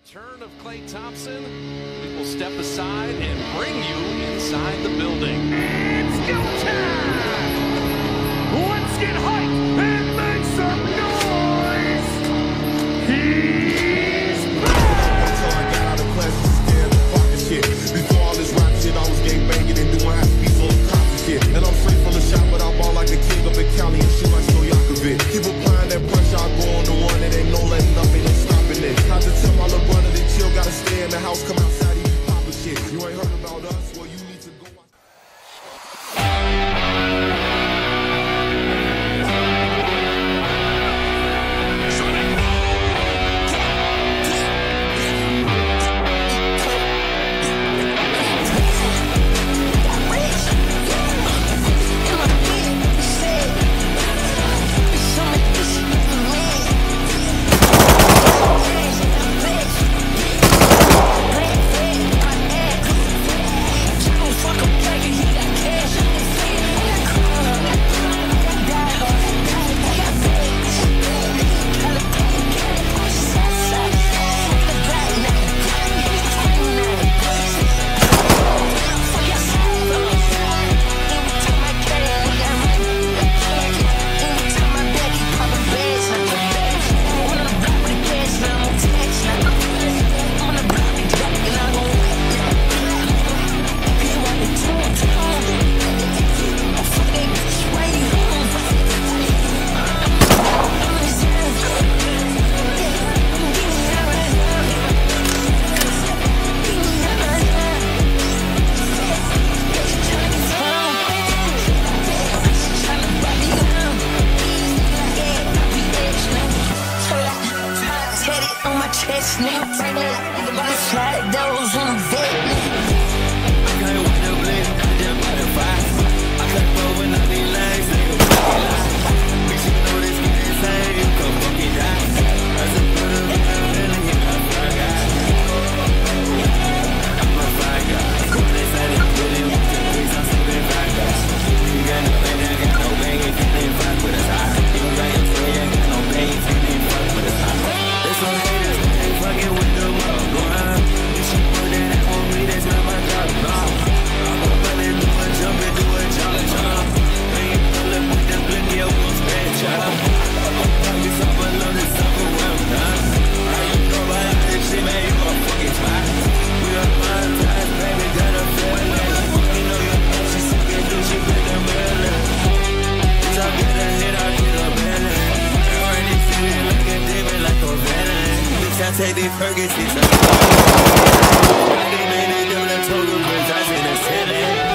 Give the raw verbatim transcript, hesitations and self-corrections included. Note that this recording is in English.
return of Klay Thompson, we will step aside and bring you inside the building. It's go time! Let's get hyped and make some noise! He's back! Until I got out of class, just scared of pocket shit. Before all this rap shit, I was gang banging and doing half beats full of cops and shit. And I'm free from the shop, but I ball like the king up in Cali and shoot like Stojakovic. Keep applying that pressure, I go on the one, it ain't no letting up, ain't no stopping it. Had to tell my little brother to chill, gotta stay in the house, come outside, he be poppin' shit. You ain't heard about us, well you need to go watch. Chest, nigga, bring it like slide those on the vet, nigga. I can't wait to blink, I just butterfly. I can't go when I need legs, nigga, fucking lie. Bitch, you know this get insane, you come fucking die. I just put a little in and hit my fly guy. I'm a fly guy. When they say they put it with the face, I'm sipping fly guys. You got no bang, I got no bang, if you ain't fuck with us high. You got your story, I got no bang, if you ain't fuck with us high. There's some haters. Fucking with the world, go on. You should put that out on me, that's not my job, no. I'm a running, do a jump and do a jolly jump. When you pull up with that blick, yo, we'll spend job. I'm a fucking something, love this something when I'm done. How you know about this shit, man, you a fucking spot. We are fine times, baby, got a feeling. You know your bitch, she suckin' do, she been the million. Bitch, I get a hit, I get a million. Already feeling like a demon, like a villain. I take these Fergusons. I do many different total birds, I see the ceiling.